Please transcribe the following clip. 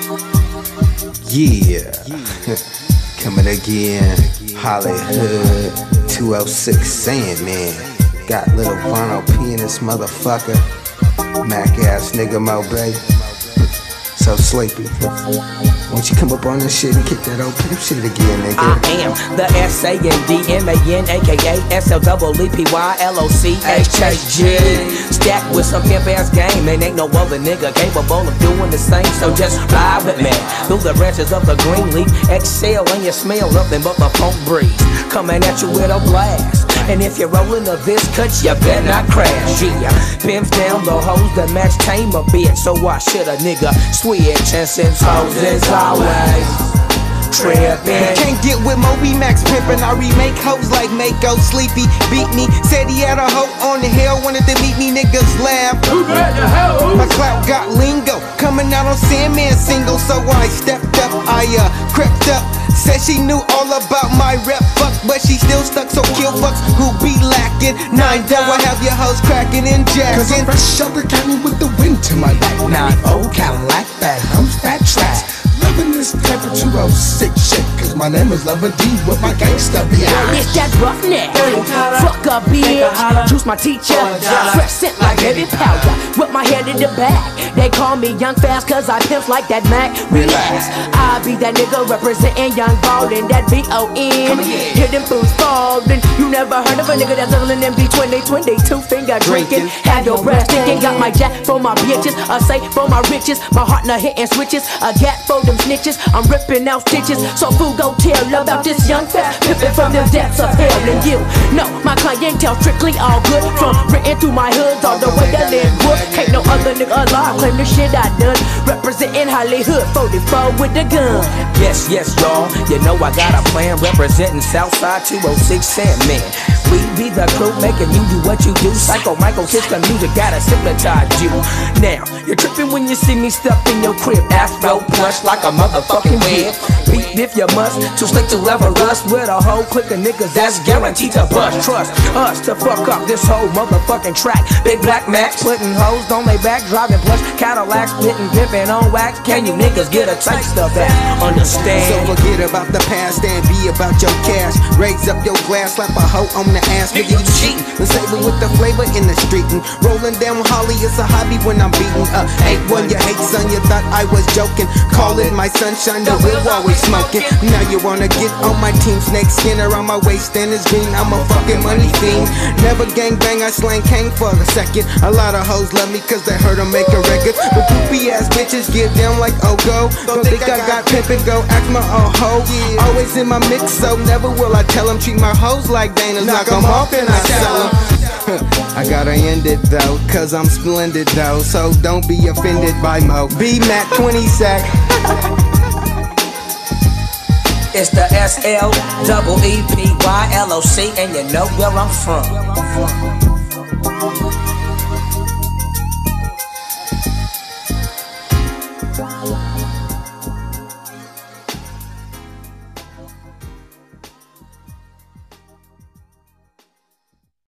Yeah, coming again, Hollywood 206 Sandman. Got little Bono P in this motherfucker. Mac ass nigga Mo Bay. So sleepy. Won't you come up on this shit and kick that old pimp shit again, nigga? I am the SANDMAN, aka SLEEPYLOCHHG. Stacked with some pimp ass game, and ain't no other nigga capable of doing the same. So just ride with me through the branches of the green leaf. Exhale and you smell nothing but the funk breeze coming at you with a blast. And if you're rolling a this cut, you better not crash. Yeah, pimps down the hoes that match tame a bit. So why should a nigga switch? And since hoes is always trippin'. Can't get with Moby Max pimpin'. I remake hoes like Mako. Sleepy beat me. Said he had a hoe on the hill. Wanted to meet me, niggas laugh. My clout got lingo. Coming out on Sandman single. So I stepped up, I crept up. Said she knew all about my rep, fuck, but she still stuck, so kill fucks who be lacking. 9 down, I have your hoes cracking and jacking. Cause I'm fresh out the county with the wind to my back. 9-0 Cadillac, fat humps, fat tracks. Loving this type of 206 shit, cause my name is Lover D with my gangsta bitch. It's that roughneck, fuck a bitch. Juice my teacher, fresh scent like baby powder. With my head in the back, they call me Young Fast cause I pimp like that Mac. Relax, I be that nigga representing Young Ballin', that B-O-N. Hear them fools fallin'. You never heard of a nigga that's hustling in between they 2-finger drinking. Have your breath stinking, got my jack for my bitches, a safe for my riches. My heart not hitting switches, a gap for them snitches. I'm ripping out stitches, so fool go tell about this young fat pimpin' from the depths of hell. And you know my clientele strictly all good, from written through my hoods all the way to Linwood. Can't no other nigga alive claim the shit I done. Representing Hollywood 44 with the gun. Yes, y'all, you know I got a plan. Representing Southside 206 Sandman. We be the crew making you do what you do. Psycho Michael system music gotta hypnotize you. Now you're tripping when you see me step in your crib. Afro plush like a motherfucking wig. Beat if you must, too slick to ever rust. With a whole clique of niggas that's guaranteed to bust. Trust us to fuck up this whole motherfucking track. Big Black Max putting hoes on they back, driving plush Cadillacs, spitting, pimping on wax. Can you niggas get a taste of that? Understand? So forget about the past and be about your cash. Raise up your glass, slap a hoe on the ass. Nigga, you cheatin'. The savor with the flavor in the street. And rolling down Holly is a hobby when I'm beating up. Ain't one you hate, son, you thought I was joking. Call it my sunshine, the real always smoking. Now you wanna get on my team. Snake skin around my waist and it's green. I'm a fucking money fiend. Never gang bang, I slang king for a second. A lot of hoes love me cause they heard 'em make a record. But goofy ass bitches get down like Ogo. Don't think I got pimpin', go act my old hoe. Always in my mix, so never will I tell 'em. Treat my hoes like Dana's, knock 'em off and I sell 'em. I gotta end it though, cause I'm splendid though. So don't be offended by Mo. B-Mac 20 sack. It's the SLEEPYLOC, and you know where I'm from.